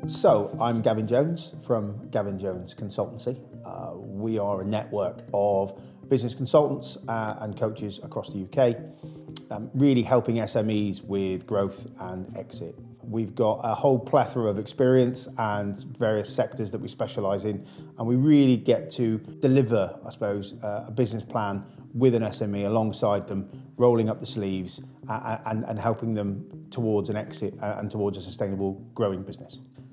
So, I'm Gavin Jones from Gavin Jones Consultancy. We are a network of business consultants and coaches across the UK, really helping SMEs with growth and exit. We've got a whole plethora of experience and various sectors that we specialise in, and we really get to deliver, I suppose, a business plan with an SME alongside them, rolling up the sleeves and helping them towards an exit and towards a sustainable growing business.